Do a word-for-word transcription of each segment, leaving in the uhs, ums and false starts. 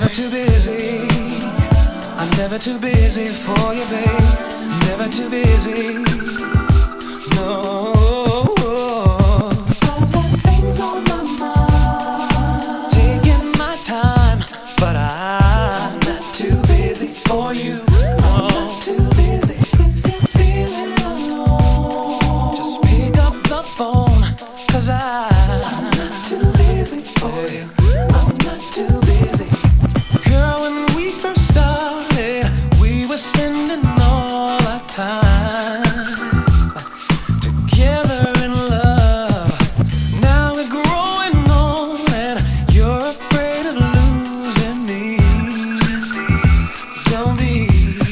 never too busy. I'm never too busy for you, babe. Never too busy. No. I've got things on my mind. Taking my time, but I'm not too busy for you. I'm not too busy if you're feeling alone. Just pick up the phone, cause I I'm not too busy for you. I'm not too busy. Girl, when we first started, we were spending all our time together in love. Now we're growing old and you're afraid of losing me. Don't be.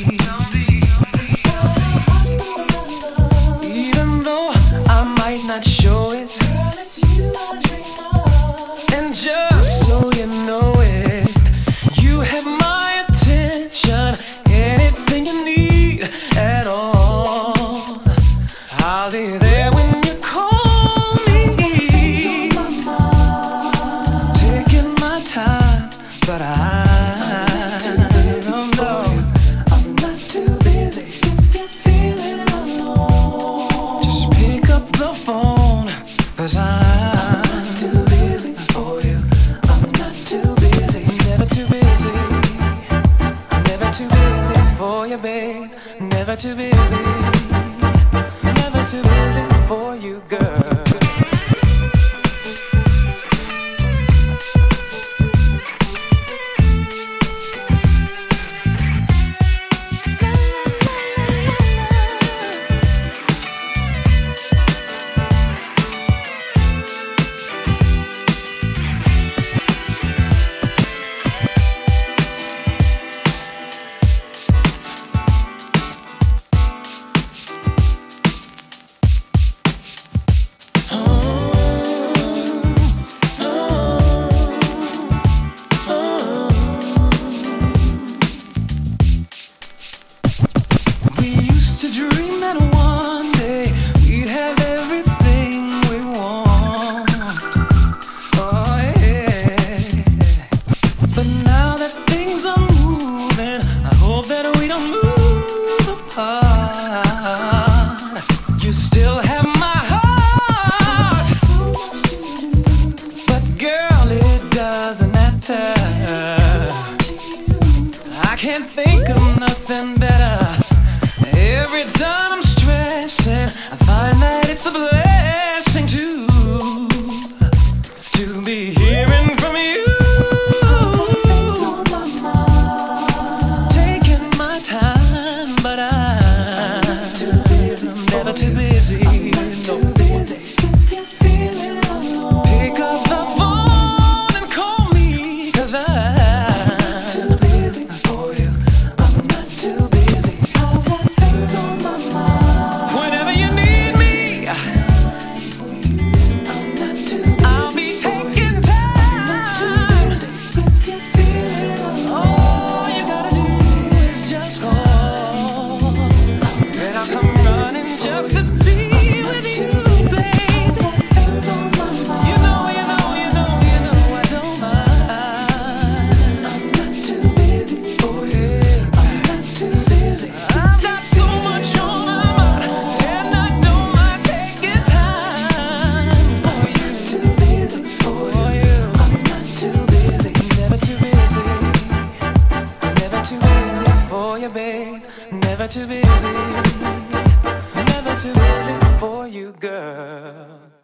Even though I might not show it, Girl, it's you I dream of. and just so you know it, you have my attention. Anything you need at all, I'll be there when you call me. Things on my mind. Taking my time, but I don't know. I'm not too busy if you're feeling alone. Just pick up the phone, cause I'm I'm too busy for you. I'm not too busy. never too busy. I'm never too busy for you, babe. Never too busy. Never too busy for you, girl. We used to dream that one day we'd have everything we want. Oh yeah. But now that things are moving, I hope that we don't move apart. You still have my heart, So much to do. but girl, it doesn't matter. I can't think of nothing better. Every time I'm stressing, I find that it's a blessing to to be hearing from you. Things on my mind. Taking my time, but I'm never too busy. No. Too busy if you're feeling alone. Pick up the phone and call me, cause I'm Too busy for you. I'm not too busy. I've got things on my mind. whenever you need me, I'm not too busy. I'll be taking Too time. busy if you're feeling alone. All you gotta do is just call, and I'll come running just to be with you, babe. Things on my mind. You know, you know, you know, you know I don't mind. I'm not too busy for you. Yeah. I'm not too busy. I've got so much on my mind, and I know I take your time for you, Too busy for for you. you. I'm not too busy. Never too busy. I'm never too busy for you, babe. Never too busy. Never too busy for you, girl.